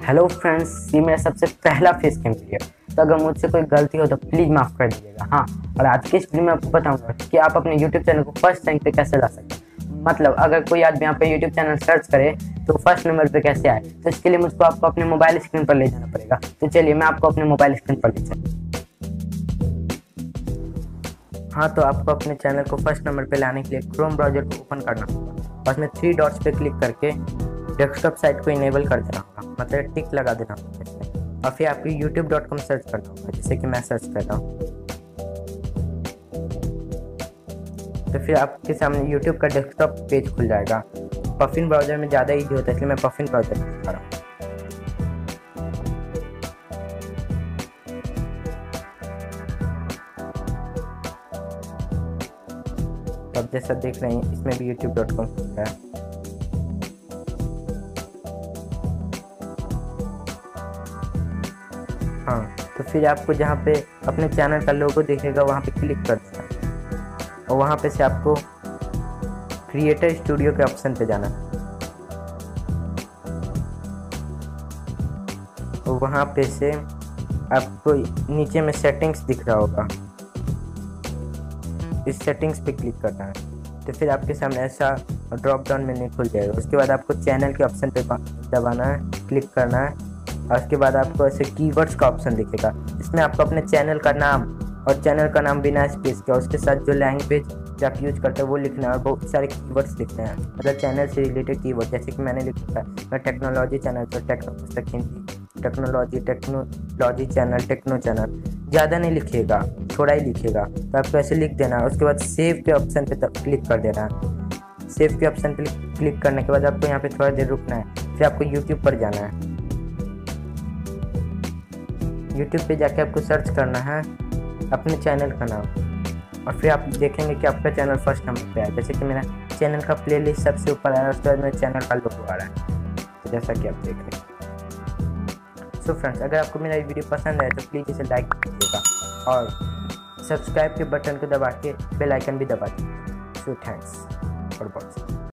Hello friends, ये मेरा सबसे पहला फेस कैम वीडियो। तो अगर मुझसे कोई गलती हो तो प्लीज़ माफ़ कर दीजिएगा। हाँ, और आज के इस वीडियो में आपको बताऊंगा कि आप अपने यूट्यूब चैनल को फर्स्ट रैंक पे कैसे ला सकते हैं। मतलब अगर कोई आदमी यहाँ पे यूट्यूब चैनल सर्च करे तो फर्स्ट नंबर पे कैसे आए, तो इसके लिए मुझको आपको अपने मोबाइल स्क्रीन पर ले जाना पड़ेगा। तो चलिए मैं आपको अपने मोबाइल स्क्रीन पर ले जाऊँ। हाँ, तो आपको अपने चैनल को फर्स्ट नंबर पे लाने के लिए क्रोम ब्राउजर को ओपन करना होगा और उसमें 3 डॉट्स पे क्लिक करके डेस्कटॉप साइट को इनेबल कर देना होगा, मतलब टिक लगा देना होगा इसमें। और फिर आपको youtube.com सर्च करना होगा, जैसे कि मैं सर्च कर रहा हूँ। तो फिर आपके सामने YouTube का डेस्कटॉप पेज खुल जाएगा। पफिन ब्राउजर में ज़्यादा ईजी होता है, इसलिए मैं पफिन ब्राउजर यूज़ कर रहा हूँ। तो अब जैसा देख रहे हैं इसमें भी youtube.com खुल रहा है। हाँ, तो फिर आपको जहाँ पे अपने चैनल का लोगो दिखेगा वहाँ पे क्लिक कर देना है और वहाँ पे से आपको क्रिएटर स्टूडियो के ऑप्शन पे जाना है और वहाँ पे से आपको नीचे में सेटिंग्स दिख रहा होगा, इस सेटिंग्स पे क्लिक करना है। तो फिर आपके सामने ऐसा ड्रॉप डाउन मेन्यू खुल जाएगा। उसके बाद आपको चैनल के ऑप्शन पे दबाना है, क्लिक करना है और उसके बाद आपको ऐसे कीवर्ड्स का ऑप्शन दिखेगा। इसमें आपको अपने चैनल का नाम और चैनल का नाम बिना स्पेस के, उसके साथ जो लैंग्वेज जो आप यूज़ करते हैं वो लिखना है और बहुत सारे कीवर्ड्स लिखने हैं, मतलब चैनल से रिलेटेड कीवर्ड। जैसे कि मैंने लिखा है मैं टेक्नोलॉजी चैनल पर techno Pustak Hindi, technology channel, techno channel. ज़्यादा नहीं लिखिएगा, थोड़ा ही लिखिएगा। तो आपको ऐसे लिख देना है। उसके बाद सेव के ऑप्शन पे क्लिक कर देना है। सेव के ऑप्शन पे क्लिक करने के बाद आपको यहाँ पे थोड़ा देर रुकना है। फिर आपको यूट्यूब पर जाना है। यूट्यूब पे जाके आपको सर्च करना है अपने चैनल का नाम और फिर आप देखेंगे कि आपका चैनल फर्स्ट नंबर पे है। जैसे कि मेरा चैनल का प्लेलिस्ट सबसे ऊपर आया है, उसके बाद मेरे चैनल का लोगो आ रहा है, तो जैसा कि आप देख रहे हैं। सो फ्रेंड्स, अगर आपको मेरा वीडियो पसंद आए तो प्लीज़ इसे लाइक कीजिएगा और सब्सक्राइब के बटन को दबा के बेल आइकन भी दबा दीजिए। So thanks for watching.